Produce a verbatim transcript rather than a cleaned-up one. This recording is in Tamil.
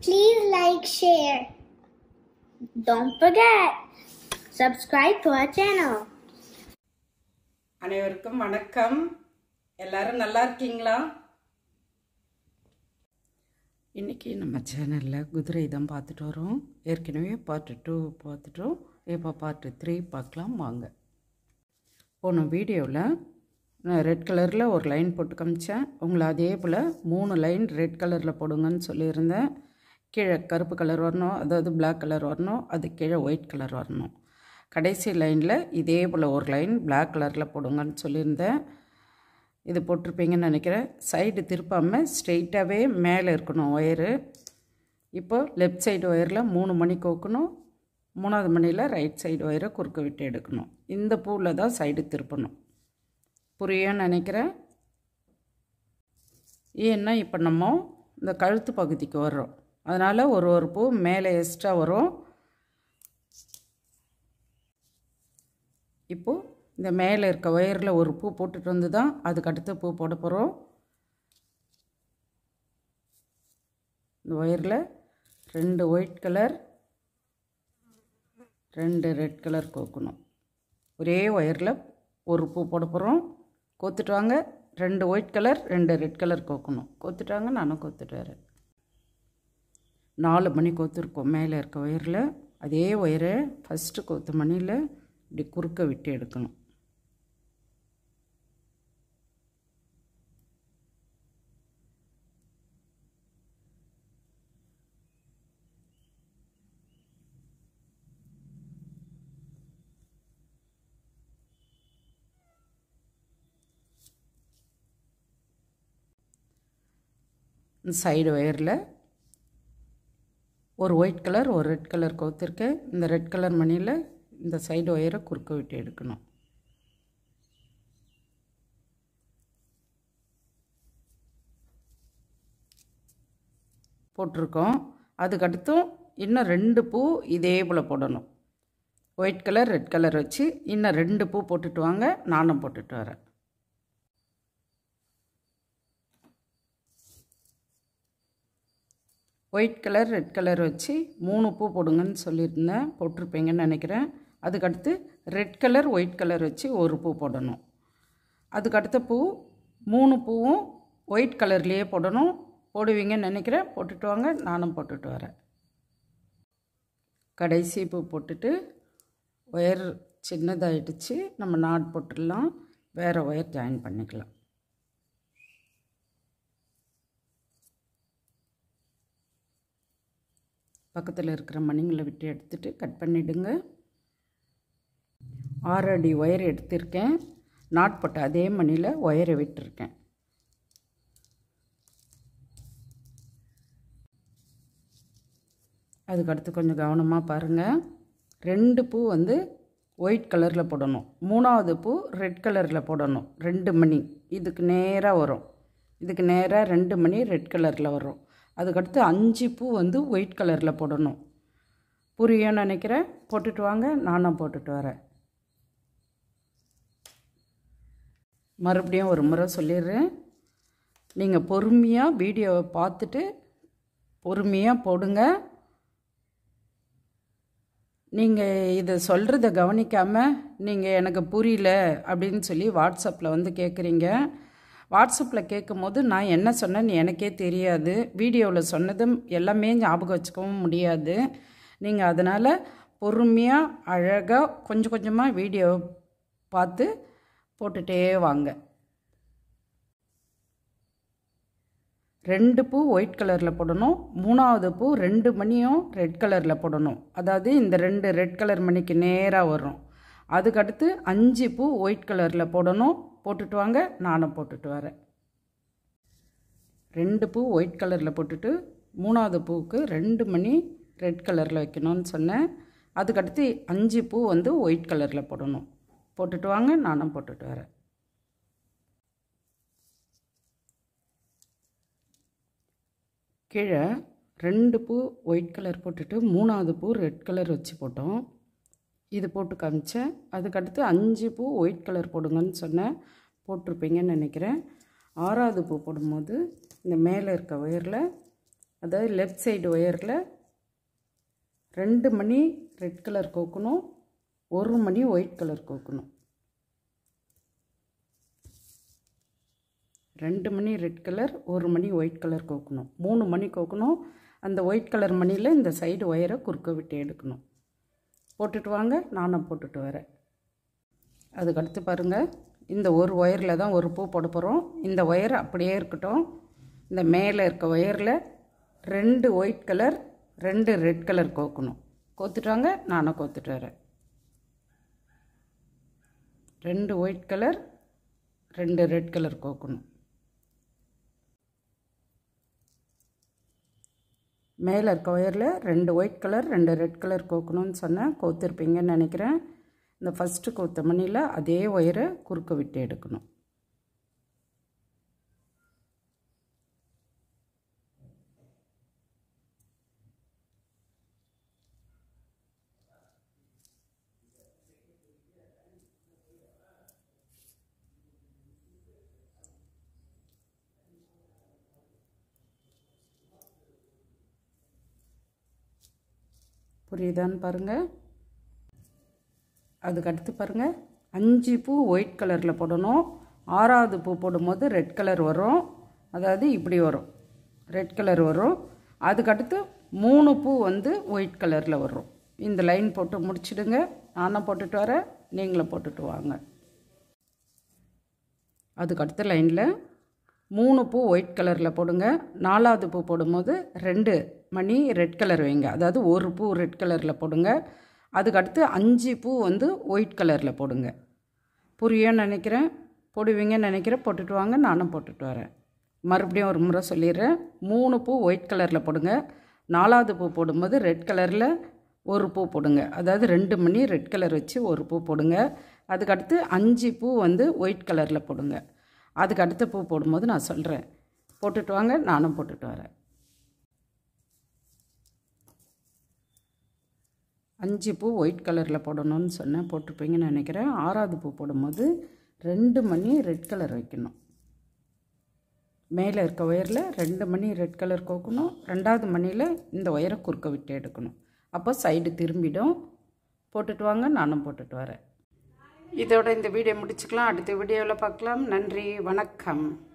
Please like, share. Don't forget, subscribe to our channel. அனைவருக்கும் வணக்கம். எல்லாரும் நல்லா இருக்கீங்களா? இன்னைக்கு நம்ம சேனலில் குதிரை தான் பார்த்துட்டு வரோம். ஏற்கனவே பார்ட் டூ பார்த்துட்டோம். இப்போ பார்ட் த்ரீ பார்க்கலாம் வாங்க. போன வீடியோவில் நான் ரெட் கலரில் ஒரு லைன் போட்டு காமிச்சேன். உங்களை அதே போல் மூணு லைன் ரெட் கலரில் போடுங்கன்னு சொல்லியிருந்தேன். கீழே கருப்பு கலர் வரணும், அதாவது பிளாக் கலர் வரணும், அது கீழே ஒயிட் கலர் வரணும். கடைசி லைனில் இதே போல் ஒரு லைன் பிளாக் கலரில் போடுங்கன்னு சொல்லியிருந்தேன். இது போட்டிருப்பீங்கன்னு நினைக்கிறேன். சைடு திருப்பாமல் ஸ்ட்ரெயிட்டாகவே மேலே இருக்கணும் ஒயரு. இப்போது லெஃப்ட் சைடு ஒயரில் மூணு மணி கோக்கணும், மூணாவது மணியில் ரைட் சைடு ஒயரை குறுக்க விட்டு எடுக்கணும். இந்த பூவில் தான் சைடு திருப்பணும். புரியும்னு நினைக்கிறேன். ஏன்னா இப்போ நம்ம இந்த கழுத்து பகுதிக்கு வர்றோம், அதனால் ஒரு ஒரு பூ மேலே எக்ஸ்ட்ரா வரும். இப்போது இந்த மேலே இருக்க ஒயரில் ஒரு பூ போட்டுட்டு வந்து தான் அதுக்கு அடுத்த பூ போட போகிறோம். இந்த ஒயரில் ரெண்டு ஒயிட் கலர் ரெண்டு ரெட் கலர் கோக்கணும். ஒரே ஒயரில் ஒரு பூ போட போகிறோம். கோத்துட்டு வாங்க. ரெண்டு ஒயிட் கலர் ரெண்டு ரெட் கலர் கோக்கணும். கோத்துட்டு வாங்க, நானும் கோத்துட்டு வரேன். நாலு மணி கோத்துருக்கோம் மேலே இருக்க ஒயரில். அதே ஒயரை ஃபஸ்ட்டு கோத்து மணியில் இப்படி குறுக்க விட்டு எடுக்கணும். சைடு ஒயரில் ஒரு ஒயிட் கலர் ஒரு ரெட் கலர் கோத்துருக்கேன். இந்த ரெட் கலர் மணியில் இந்த சைடு ஒயரை குறுக்க விட்டு எடுக்கணும். போட்டிருக்கோம். அதுக்கடுத்தும் இன்னும் ரெண்டு பூ இதே போல் போடணும். ஒயிட் கலர் ரெட் கலர் வச்சு இன்னும் ரெண்டு பூ போட்டுட்டு வாங்க, நானும் போட்டுட்டு வரேன். ஒயிட் கலர் ரெட் கலர் வச்சு மூணு பூ போடுங்கன்னு சொல்லியிருந்தேன், போட்டிருப்பீங்கன்னு நினைக்கிறேன். அதுக்கடுத்து ரெட் கலர் ஒயிட் கலர் வச்சு ஒரு பூ போடணும். அதுக்கடுத்த பூ மூணு பூவும் ஒயிட் கலர்லேயே போடணும். போடுவீங்கன்னு நினைக்கிறேன். போட்டுட்டு வாங்க, நானும் போட்டுட்டு வரேன். கடைசி பூ போட்டுட்டு ஒயர் சின்னதாகிடுச்சு, நம்ம நாட் போட்டுடலாம். வேறு ஒயர் ஜாயின் பண்ணிக்கலாம். பக்கத்தில் இருக்கிற மணிங்களை விட்டு எடுத்துகிட்டு கட் பண்ணிவிடுங்க. ஆறு அடி ஒயர் எடுத்திருக்கேன். நாட் போட்ட அதே மணியில் ஒயரை விட்டுருக்கேன். அதுக்கடுத்து கொஞ்சம் கவனமாக பாருங்கள். ரெண்டு பூ வந்து ஒயிட் கலரில் போடணும், மூணாவது பூ ரெட் கலரில் போடணும். ரெண்டு மணி இதுக்கு நேராக வரும், இதுக்கு நேராக ரெண்டு மணி ரெட் கலரில் வரும். அதுக்கடுத்து அஞ்சு பூ வந்து ஒயிட் கலரில் போடணும். புரியும்னு நினைக்கிறேன். போட்டுட்டு வாங்க, நானும் போட்டுட்டு வரேன். மறுபடியும் ஒரு முறை சொல்லிடுறேன். நீங்கள் பொறுமையாக வீடியோவை பார்த்துட்டு பொறுமையாக போடுங்க. நீங்கள் இதை சொல்கிறத கவனிக்காமல் நீங்கள் எனக்கு புரியல அப்படின்னு சொல்லி வாட்ஸ்அப்பில் வந்து கேட்குறீங்க. வாட்ஸ்அப்பில் கேட்கும் போது நான் என்ன சொன்னேன்னு எனக்கே தெரியாது. வீடியோவில் சொன்னதும் எல்லாமே ஞாபகம் வச்சுக்கவும் முடியாது. நீங்கள் அதனால் பொறுமையாக அழகாக கொஞ்சம் கொஞ்சமாக வீடியோ பார்த்து போட்டுகிட்டே வாங்க. ரெண்டு பூ ஒயிட் கலரில் போடணும், மூணாவது பூ ரெண்டு மணியும் ரெட் கலரில் போடணும். அதாவது இந்த ரெண்டு ரெட் கலர் மணிக்கு நேராக வரும். அதுக்கடுத்து அஞ்சு பூ ஒயிட் கலரில் போடணும். போட்டுட்டு வாங்க, நானும் போட்டுட்டு வரேன். ரெண்டு பூ ஒயிட் கலரில் போட்டுட்டு மூணாவது பூவுக்கு ரெண்டு மணி ரெட் கலரில் வைக்கணும்னு சொன்னேன். அதுக்கடுத்து அஞ்சு பூ வந்து ஒயிட் கலரில் போடணும். போட்டுட்டு வாங்க, நானும் போட்டுட்டு வரேன். கீழே ரெண்டு பூ ஒயிட் கலர் போட்டுட்டு மூணாவது பூ ரெட் கலர் வச்சு போட்டோம். இது போட்டு காமிச்சேன். அதுக்கடுத்து அஞ்சு பூ ஒயிட் கலர் போடுங்கன்னு சொன்னேன், போட்டிருப்பீங்கன்னு நினைக்கிறேன். ஆறாவது பூ போடும்போது இந்த மேலே இருக்க ஒயரில் அதாவது லெஃப்ட் சைடு ஒயரில் ரெண்டு மணி ரெட் கலர் கோக்கணும், ஒரு மணி ஒயிட் கலர் கோக்கணும். ரெண்டு மணி ரெட் கலர், ஒரு மணி ஒயிட் கலர் கோக்கணும். மூணு மணி கோக்கணும். அந்த ஒயிட் கலர் மணியில் இந்த சைடு ஒயரை குறுக்க விட்டு எடுக்கணும். போட்டுட்டு வாங்க, நானும் போட்டுட்டு வரேன். அதுக்கடுத்து பாருங்கள், இந்த ஒரு ஒயரில் தான் ஒரு பூ போட போகிறோம். இந்த ஒயர் அப்படியே இருக்கட்டும். இந்த மேலே இருக்க ஒயரில் ரெண்டு ஒயிட் கலர், ரெண்டு ரெட் கலர் கோக்கணும். கோத்துட்டு வாங்க, நானும் கோத்துட்டு வரேன். ரெண்டு ஒயிட் கலர், ரெண்டு ரெட் கலர் கோக்கணும். மேலே இருக்க ஒயரில் ரெண்டு ஒயிட் கலர், ரெண்டு ரெட் கலர் கோக்கணும்னு சொன்னேன். கோத்துருப்பீங்கன்னு நினைக்கிறேன். இந்த ஃபஸ்ட்டு கோத்த மணியில் அதே ஒயரை குறுக்க விட்டு எடுக்கணும். புரியுதான்னு பாருங்கள். அதுக்கடுத்து பாருங்கள், அஞ்சு பூ ஒயிட் கலரில் போடணும். ஆறாவது பூ போடும்போது ரெட் கலர் வரும். அதாவது இப்படி வரும், ரெட் கலர் வரும். அதுக்கடுத்து மூணு பூ வந்து ஒயிட் கலரில் வரும். இந்த லைன் போட்டு முடிச்சிடுங்க. நானும் போட்டுட்டு வரேன், நீங்களும் போட்டுட்டு வாங்க. அதுக்கடுத்த லைனில் மூணு பூ ஒயிட் கலரில் போடுங்க. நாலாவது பூ போடும்போது ரெண்டு மணி ரெட் கலர் வைங்க. அதாவது ஒரு பூ ரெட் கலரில் போடுங்க. அதுக்கடுத்து அஞ்சு பூ வந்து ஒயிட் கலரில் போடுங்க. புரியும்னு நினைக்கிறேன், போடுவீங்கன்னு நினைக்கிறேன். போட்டுட்டு வாங்க, நானும் போட்டுட்டு வரேன். மறுபடியும் ஒரு முறை சொல்லிடுறேன். மூணு பூ ஒயிட் கலரில் போடுங்க. நாலாவது பூ போடும்போது ரெட் கலரில் ஒரு பூ போடுங்க. அதாவது ரெண்டு மணி ரெட் கலர் வச்சு ஒரு பூ போடுங்க. அதுக்கடுத்து அஞ்சு பூ வந்து ஒயிட் கலரில் போடுங்க. அதுக்கு அடுத்த பூ போடும்போது நான் சொல்கிறேன். போட்டுட்டு வாங்க, நானும் போட்டுட்டு வரேன். அஞ்சு பூ ஒயிட் கலரில் போடணும்னு சொன்னேன், போட்டிருப்பீங்கன்னு நினைக்கிறேன். ஆறாவது பூ போடும்போது ரெண்டு மணி ரெட் கலர் வைக்கணும். மேலே இருக்க ஒயரில் ரெண்டு மணி ரெட் கலர் கோக்கணும். ரெண்டாவது மணியில் இந்த ஒயரை குறுக்க விட்டு எடுக்கணும். அப்போ சைடு திரும்பிடும். போட்டுட்டு வாங்க, நானும் போட்டுட்டு வரேன். இதோட இந்த வீடியோ முடிச்சுக்கலாம். அடுத்த வீடியோவில் பார்க்கலாம். நன்றி, வணக்கம்.